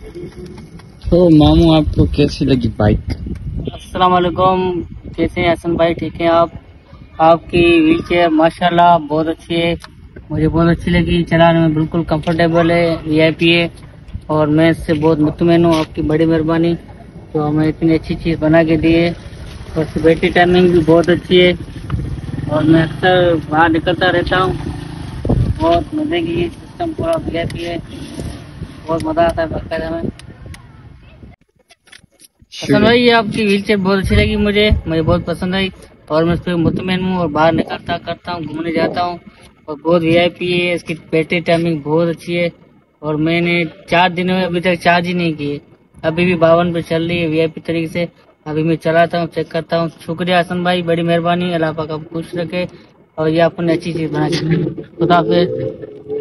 तो मामू आपको कैसी लगी बाइक? अस्सलाम वालेकुम। कैसे हैं हसन भाई, ठीक हैं आप? आपकी व्हील चेयर माशाल्लाह बहुत अच्छी है, मुझे बहुत अच्छी लगी। चलाने में बिल्कुल कंफर्टेबल है, वीआईपी है और मैं इससे बहुत मुतमईन हूँ। आपकी बड़ी मेहरबानी तो हमें इतनी अच्छी चीज़ बना के दी है। और उसकी बैटरी टाइमिंग भी बहुत अच्छी है और मैं अक्सर बाहर निकलता रहता हूँ। बहुत मज़े की सिस्टम, पूरा वीआईपी है, बहुत मज़ा आता है लगता है हमें। हसन भाई, ये आपकी व्हील चेयर बहुत अच्छी लगी, मुझे बहुत पसंद आई और मैं इस पर मुतमईन हूँ और बाहर निकलता करता हूँ, घूमने जाता हूँ और बहुत वीआईपी है। इसकी बैटरी टाइमिंग बहुत अच्छी है और मैंने 4 दिन में अभी तक चार्ज ही नहीं की है। अभी भी 52 पे चल रही है वीआईपी तरीके से। अभी मैं चलाता हूँ, चेक करता हूँ। शुक्रिया हसन भाई, बड़ी मेहरबानी। अल्लाह पाक आपको खुश रखे और ये आपने अच्छी चीज़ बना के दी। खुदा हाफिज़।